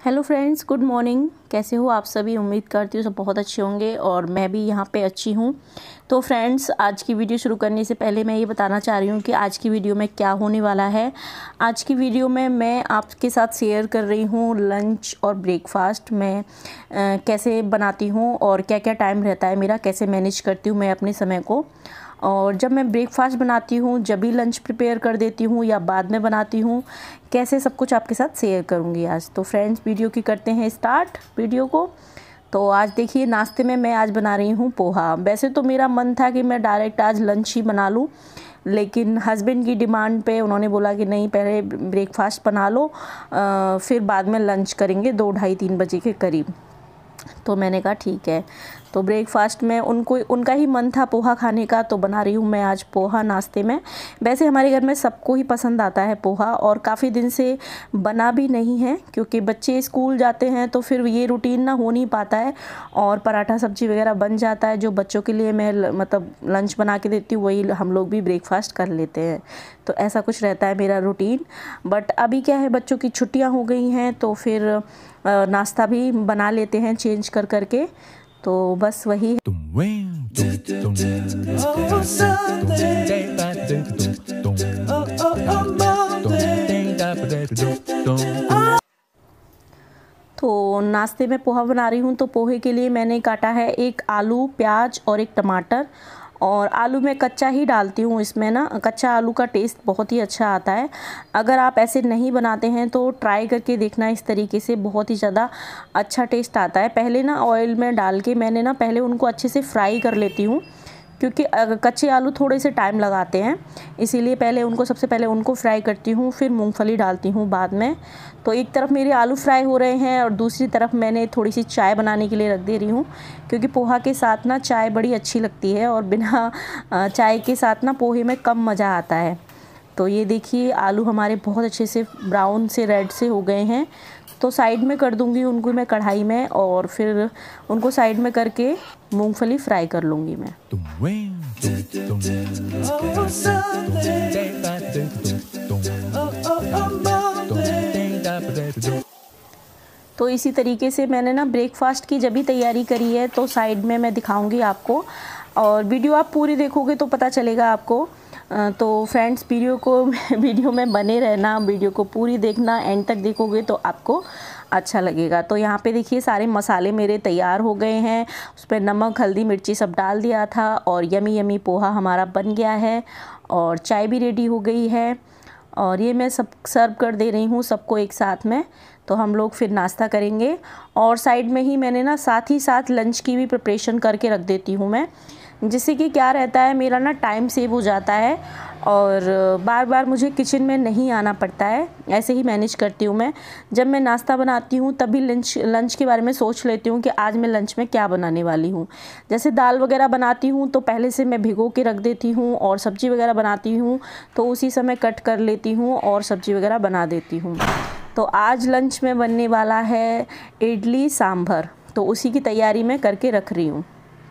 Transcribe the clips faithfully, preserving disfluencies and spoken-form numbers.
Hello friends, good morning. कैसे हो आप सभी? उम्मीद करती हूँ सब बहुत अच्छे होंगे और मैं भी यहाँ पे अच्छी हूँ। तो फ्रेंड्स, आज की वीडियो शुरू करने से पहले मैं ये बताना चाह रही हूँ कि आज की वीडियो में क्या होने वाला है। आज की वीडियो में मैं आपके साथ शेयर कर रही हूँ लंच और ब्रेकफास्ट मैं आ, कैसे बनाती हूँ और क्या क्या टाइम रहता है मेरा, कैसे मैनेज करती हूँ मैं अपने समय को। और जब मैं ब्रेकफास्ट बनाती हूँ, जब भी लंच प्रिपेयर कर देती हूँ या बाद में बनाती हूँ, कैसे सब कुछ आपके साथ शेयर करूँगी आज। तो फ्रेंड्स, वीडियो की करते हैं स्टार्ट वीडियो को। तो आज देखिए, नाश्ते में मैं आज बना रही हूँ पोहा। वैसे तो मेरा मन था कि मैं डायरेक्ट आज लंच ही बना लूँ, लेकिन हस्बैंड की डिमांड पे उन्होंने बोला कि नहीं, पहले ब्रेकफास्ट बना लो, आ, फिर बाद में लंच करेंगे दो ढाई तीन बजे के करीब। तो मैंने कहा ठीक है। तो ब्रेकफास्ट में उनको उनका ही मन था पोहा खाने का, तो बना रही हूँ मैं आज पोहा नाश्ते में। वैसे हमारे घर में सबको ही पसंद आता है पोहा, और काफ़ी दिन से बना भी नहीं है क्योंकि बच्चे स्कूल जाते हैं तो फिर ये रूटीन ना हो नहीं पाता है, और पराठा सब्जी वगैरह बन जाता है। जो बच्चों के लिए मैं मतलब लंच बना के देती हूँ वही हम लोग भी ब्रेकफास्ट कर लेते हैं। तो ऐसा कुछ रहता है मेरा रूटीन। बट अभी क्या है, बच्चों की छुट्टियाँ हो गई हैं तो फिर नाश्ता भी बना लेते हैं चेंज कर करके। तो बस वही है। तो नाश्ते में पोहा बना रही हूँ, तो पोहे के लिए मैंने काटा है एक आलू, प्याज और एक टमाटर। और आलू मैं कच्चा ही डालती हूँ इसमें ना, कच्चा आलू का टेस्ट बहुत ही अच्छा आता है। अगर आप ऐसे नहीं बनाते हैं तो ट्राई करके देखना, इस तरीके से बहुत ही ज़्यादा अच्छा टेस्ट आता है। पहले ना ऑयल में डाल के मैंने ना पहले उनको अच्छे से फ्राई कर लेती हूँ, क्योंकि कच्चे आलू थोड़े से टाइम लगाते हैं, इसीलिए पहले उनको सबसे पहले उनको फ्राई करती हूँ, फिर मूंगफली डालती हूँ बाद में। तो एक तरफ मेरे आलू फ्राई हो रहे हैं और दूसरी तरफ मैंने थोड़ी सी चाय बनाने के लिए रख दे रही हूँ, क्योंकि पोहा के साथ ना चाय बड़ी अच्छी लगती है और बिना चाय के साथ ना पोहे में कम मज़ा आता है। तो ये देखिए, आलू हमारे बहुत अच्छे से ब्राउन से रेड से हो गए हैं, तो साइड में कर दूंगी उनको मैं कढ़ाई में, और फिर उनको साइड में करके मूंगफली फ्राई कर लूँगी मैं। तो इसी तरीके से मैंने ना ब्रेकफास्ट की जब भी तैयारी करी है तो साइड में मैं दिखाऊंगी आपको, और वीडियो आप पूरी देखोगे तो पता चलेगा आपको। तो फ्रेंड्स, वीडियो को वीडियो में बने रहना, वीडियो को पूरी देखना, एंड तक देखोगे तो आपको अच्छा लगेगा। तो यहाँ पे देखिए, सारे मसाले मेरे तैयार हो गए हैं, उस पर नमक हल्दी मिर्ची सब डाल दिया था, और यमी यमी पोहा हमारा बन गया है, और चाय भी रेडी हो गई है। और ये मैं सब सर्व कर दे रही हूँ सबको एक साथ में। तो हम लोग फिर नाश्ता करेंगे, और साइड में ही मैंने ना साथ ही साथ लंच की भी प्रिपरेशन करके रख देती हूँ मैं, जिससे कि क्या रहता है, मेरा ना टाइम सेव हो जाता है और बार बार मुझे किचन में नहीं आना पड़ता है। ऐसे ही मैनेज करती हूँ मैं। जब मैं नाश्ता बनाती हूँ तभी लंच लंच के बारे में सोच लेती हूँ कि आज मैं लंच में क्या बनाने वाली हूँ। जैसे दाल वगैरह बनाती हूँ तो पहले से मैं भिगो के रख देती हूँ, और सब्ज़ी वगैरह बनाती हूँ तो उसी समय कट कर लेती हूँ और सब्ज़ी वगैरह बना देती हूँ। तो आज लंच में बनने वाला है इडली सांभर, तो उसी की तैयारी मैं करके रख रही हूँ।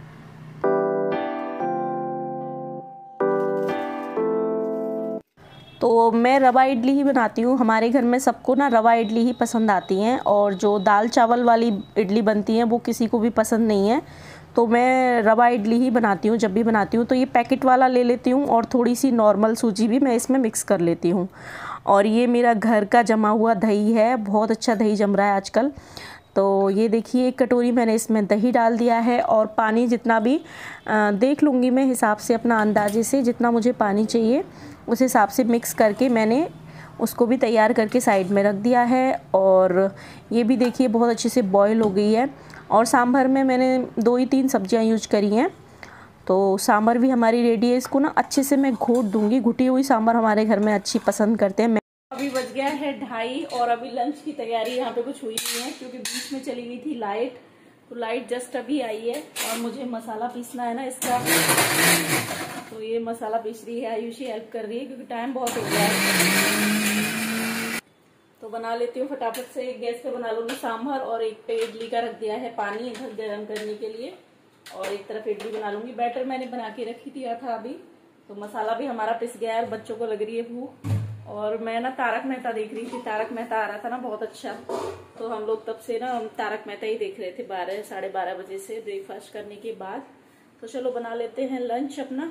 तो मैं रवा इडली ही बनाती हूँ। हमारे घर में सबको ना रवा इडली ही पसंद आती हैं, और जो दाल चावल वाली इडली बनती हैं वो किसी को भी पसंद नहीं है। तो मैं रवा इडली ही बनाती हूँ। जब भी बनाती हूँ तो ये पैकेट वाला ले लेती हूँ, और थोड़ी सी नॉर्मल सूजी भी मैं इसमें मिक्स कर लेती हूँ। और ये मेरा घर का जमा हुआ दही है, बहुत अच्छा दही जम रहा है आजकल। तो ये देखिए, एक कटोरी मैंने इसमें दही डाल दिया है, और पानी जितना भी आ, देख लूँगी मैं हिसाब से, अपना अंदाजे से जितना मुझे पानी चाहिए उस हिसाब से मिक्स करके मैंने उसको भी तैयार करके साइड में रख दिया है। और ये भी देखिए बहुत अच्छे से बॉईल हो गई है। और सांभर में मैंने दो ही तीन सब्जियां यूज करी हैं, तो सांभर भी हमारी रेडी है। इसको ना अच्छे से मैं घोट दूंगी, घुटी हुई सांभर हमारे घर में अच्छी पसंद करते हैं। अभी बज गया है ढाई, और अभी लंच की तैयारी यहाँ पे कुछ हुई नहीं है, क्योंकि बीच में चली गई थी लाइट। तो लाइट जस्ट अभी आई है, और मुझे मसाला पीसना है ना इसका, तो ये मसाला पीस रही है, आयुषी हेल्प कर रही है क्योंकि टाइम बहुत हो गया है। तो बना लेती हूँ फटाफट से, एक गैस पे बना लूंगी सांभर, और एक पे इडली का रख दिया है पानी इधर गर्म करने के लिए, और एक तरफ इडली बना लूंगी। बैटर मैंने बना के रखी दिया था अभी। तो मसाला भी हमारा पिस गया है, बच्चों को लग रही है भूख, और मैं ना तारक मेहता देख रही थी। तारक मेहता आ रहा था ना बहुत अच्छा, तो हम लोग तब से ना तारक मेहता ही देख रहे थे बारह साढ़े बारह बजे से ब्रेकफास्ट करने के बाद। तो चलो बना लेते हैं लंच अपना।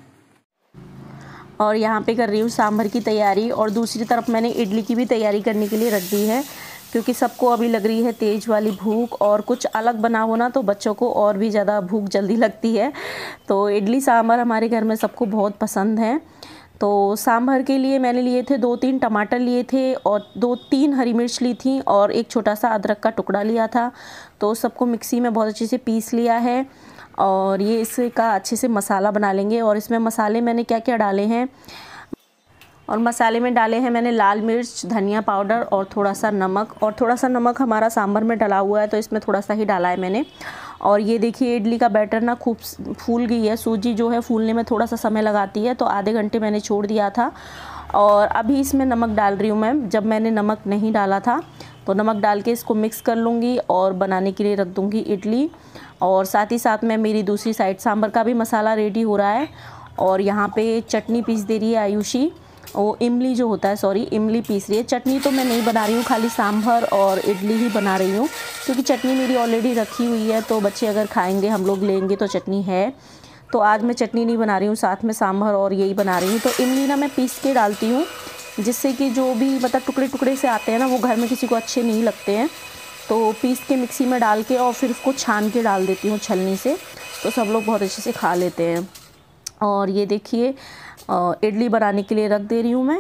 और यहाँ पे कर रही हूँ सांभर की तैयारी, और दूसरी तरफ मैंने इडली की भी तैयारी करने के लिए रख दी है, क्योंकि सबको अभी लग रही है तेज़ वाली भूख, और कुछ अलग बना हो ना तो बच्चों को और भी ज़्यादा भूख जल्दी लगती है। तो इडली सांभर हमारे घर में सबको बहुत पसंद है। तो सांभर के लिए मैंने लिए थे दो तीन टमाटर लिए थे, और दो तीन हरी मिर्च ली थी, और एक छोटा सा अदरक का टुकड़ा लिया था। तो सबको मिक्सी में बहुत अच्छे से पीस लिया है, और ये इसका अच्छे से मसाला बना लेंगे। और इसमें मसाले मैंने क्या क्या डाले हैं, और मसाले में डाले हैं मैंने लाल मिर्च, धनिया पाउडर और थोड़ा सा नमक। और थोड़ा सा नमक हमारा सांभर में डला हुआ है तो इसमें थोड़ा सा ही डाला है मैंने। और ये देखिए इडली का बैटर ना खूब फूल गई है। सूजी जो है फूलने में थोड़ा सा समय लगाती है, तो आधे घंटे मैंने छोड़ दिया था। और अभी इसमें नमक डाल रही हूँ मैं, जब मैंने नमक नहीं डाला था। तो नमक डाल के इसको मिक्स कर लूँगी और बनाने के लिए रख दूँगी इडली। और साथ ही साथ में मेरी दूसरी साइड सांभर का भी मसाला रेडी हो रहा है। और यहाँ पे चटनी पीस दे रही है आयुषी, वो इमली जो होता है, सॉरी इमली पीस रही है। चटनी तो मैं नहीं बना रही हूँ, खाली सांभर और इडली ही बना रही हूँ, क्योंकि चटनी मेरी ऑलरेडी रखी हुई है। तो बच्चे अगर खाएंगे, हम लोग लेंगे तो चटनी है। तो आज मैं चटनी नहीं बना रही हूँ, साथ में सांभर और यही बना रही हूँ। तो इमली ना मैं पीस के डालती हूँ, जिससे कि जो भी मतलब टुकड़े टुकड़े से आते हैं ना, वो घर में किसी को अच्छे नहीं लगते हैं। तो पीस के मिक्सी में डाल के और फिर उसको छान के डाल देती हूँ छलनी से, तो सब लोग बहुत अच्छे से खा लेते हैं। और ये देखिए इडली बनाने के लिए रख दे रही हूँ मैं।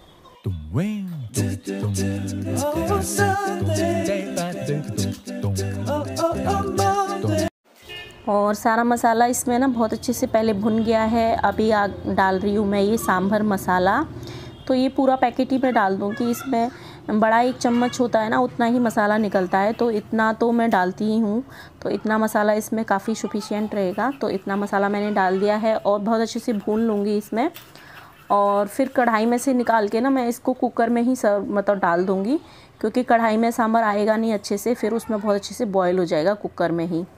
और सारा मसाला इसमें ना बहुत अच्छे से पहले भुन गया है। अभी आ डाल रही हूँ मैं ये सांभर मसाला। तो ये पूरा पैकेट ही मैं डाल दूँ कि इसमें बड़ा एक चम्मच होता है ना, उतना ही मसाला निकलता है। तो इतना तो मैं डालती ही हूँ, तो इतना मसाला इसमें काफ़ी सफिशिएंट रहेगा। तो इतना मसाला मैंने डाल दिया है, और बहुत अच्छे से भून लूँगी इसमें। और फिर कढ़ाई में से निकाल के ना मैं इसको कुकर में ही सर्व मतलब डाल दूँगी, क्योंकि कढ़ाई में सांभर आएगा नहीं अच्छे से, फिर उसमें बहुत अच्छे से बॉयल हो जाएगा कुकर में ही।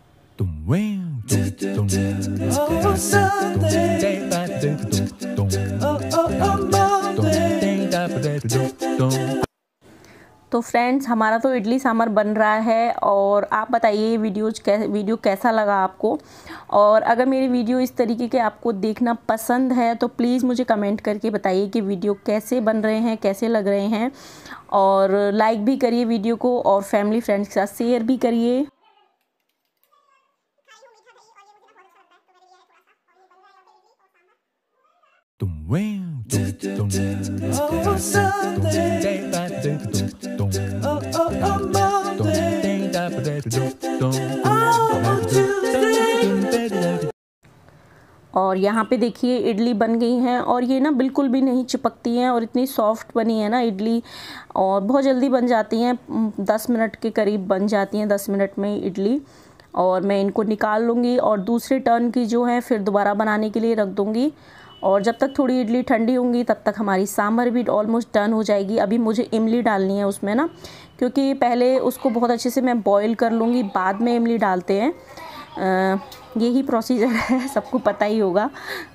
तो फ्रेंड्स हमारा तो इडली सांभर बन रहा है, और आप बताइए वीडियो कैसे वीडियो कैसा लगा आपको। और अगर मेरी वीडियो इस तरीके के आपको देखना पसंद है तो प्लीज़ मुझे कमेंट करके बताइए कि वीडियो कैसे बन रहे हैं, कैसे लग रहे हैं। और लाइक भी करिए वीडियो को, और फैमिली फ्रेंड्स के साथ शेयर भी करिए। और यहाँ पे देखिए इडली बन गई हैं, और ये ना बिल्कुल भी नहीं चिपकती हैं, और इतनी सॉफ्ट बनी है ना इडली, और बहुत जल्दी बन जाती हैं। दस मिनट के करीब बन जाती हैं, दस मिनट में इडली। और मैं इनको निकाल लूँगी, और दूसरे टर्न की जो है फिर दोबारा बनाने के लिए रख दूँगी। और जब तक थोड़ी इडली ठंडी होंगी तब तक हमारी सांभर भी ऑलमोस्ट डन हो जाएगी। अभी मुझे इमली डालनी है उसमें ना, क्योंकि पहले उसको बहुत अच्छे से मैं बॉईल कर लूँगी, बाद में इमली डालते हैं। आ, यही प्रोसीजर है, सबको पता ही होगा।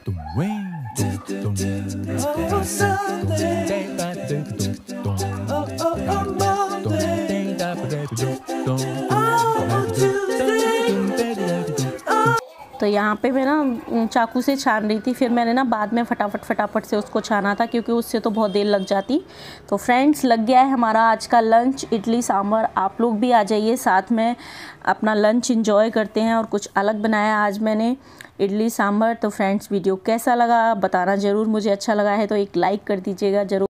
तो यहाँ पे मैं ना चाकू से छान रही थी, फिर मैंने ना बाद में फटाफट फटाफट से उसको छाना था, क्योंकि उससे तो बहुत देर लग जाती। तो फ्रेंड्स लग गया है हमारा आज का लंच इडली सांभर। आप लोग भी आ जाइए, साथ में अपना लंच एंजॉय करते हैं। और कुछ अलग बनाया आज मैंने इडली सांभर। तो फ्रेंड्स वीडियो कैसा लगा बताना ज़रूर, मुझे अच्छा लगा है तो एक लाइक कर दीजिएगा ज़रूर।